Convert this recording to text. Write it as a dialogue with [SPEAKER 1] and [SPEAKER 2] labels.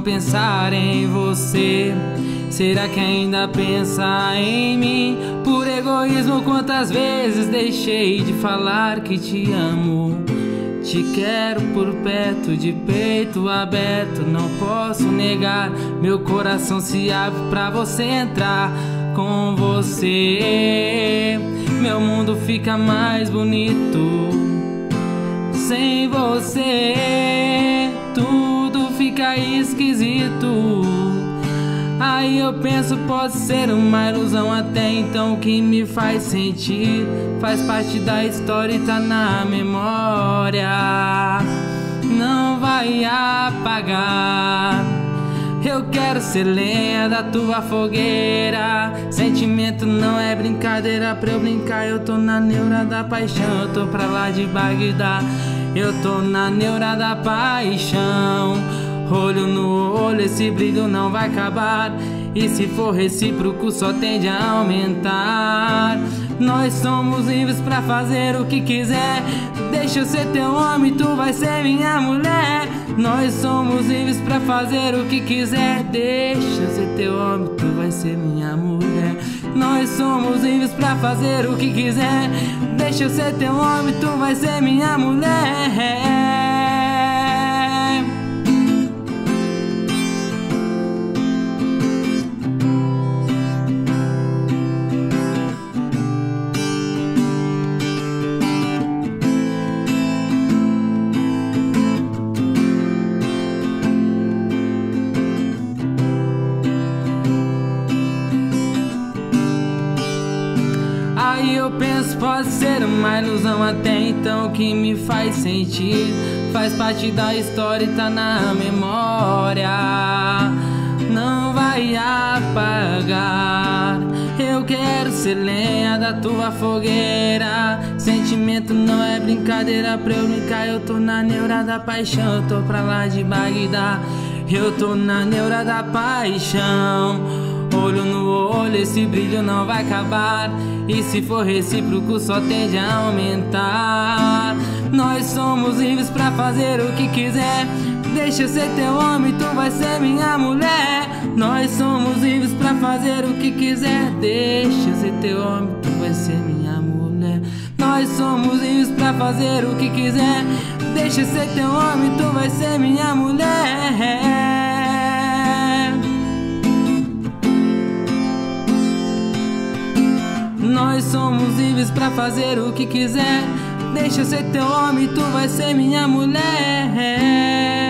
[SPEAKER 1] pensar em você? Será que ainda pensa em mim? Por egoísmo, quantas vezes deixei de falar que te amo? Te quero por perto, de peito aberto, não posso negar. Meu coração se abre pra você entrar. Com você, meu mundo fica mais bonito. Sem você, tudo fica esquisito. Aí eu penso, pode ser uma ilusão até então. O que me faz sentir faz parte da história e tá na memória. Não vai apagar. Eu quero ser lenha da tua fogueira. Sentimento não é brincadeira. Pra eu brincar eu tô na neura da paixão. Eu tô pra lá de Bagdá. Eu tô na neura da paixão. Olho no olho, esse brilho não vai acabar. E se for recíproco só tende a aumentar. Nós somos livres pra fazer o que quiser. Deixa eu ser teu homem, tu vai ser minha mulher. Nós somos livres pra fazer o que quiser. Deixa eu ser teu homem, tu vai ser minha mulher. Nós somos livres pra fazer o que quiser. Deixa eu ser teu homem, tu vai ser minha mulher. Aí eu penso, pode ser uma ilusão até então. O que me faz sentir faz parte da história e tá na memória. Não vai apagar. Eu quero ser lenha da tua fogueira. Sentimento não é brincadeira. Pra eu brincar eu tô na neura da paixão. Eu tô pra lá de Bagdá. Eu tô na neura da paixão. Olho no olho, esse brilho não vai acabar. E se for recíproco só tende a aumentar. Nós somos livres pra fazer o que quiser. Deixa eu ser teu homem, tu vai ser minha mulher. Nós somos livres pra fazer o que quiser. Deixa eu ser teu homem, tu vai ser minha mulher. Nós somos livres pra fazer o que quiser. Deixa eu ser teu homem, tu vai ser minha mulher. Nós somos livres pra fazer o que quiser. Deixa eu ser teu homem, tu vai ser minha mulher.